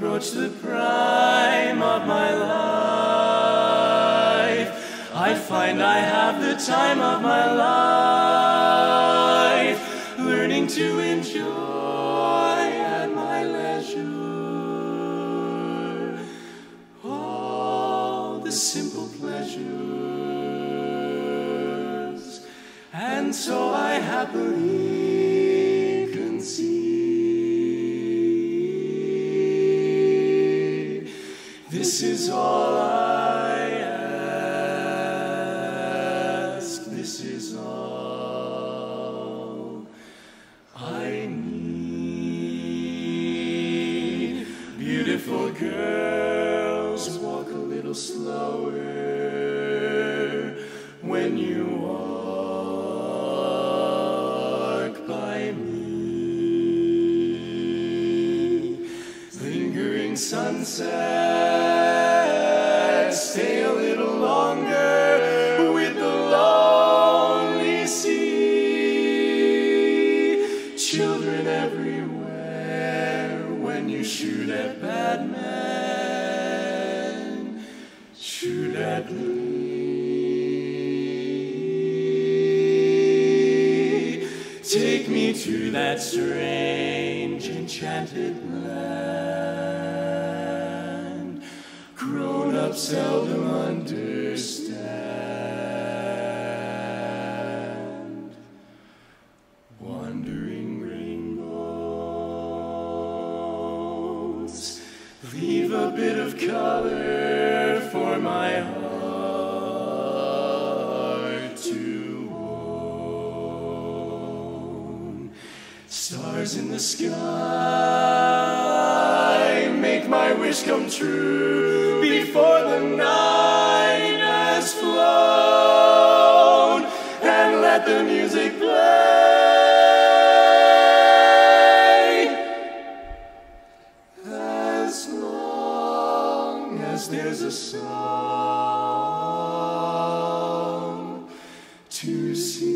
approach the prime of my life, I find I have the time of my life, learning to enjoy at my leisure all the simple pleasures, and so I happily concede. This is all I ask, this is all I need. Beautiful girls, walk a little slower when you walk by me. Lingering sunsets, stay a little longer with the lonely sea. Children everywhere when you shoot at bad men, shoot at me. Take me to that strange enchanted land grown-ups seldom understand. Wandering rainbows leave a bit of color for my heart to own. Stars in the sky make my wish come true before the night has flown, and let the music play as long as there's a song to sing.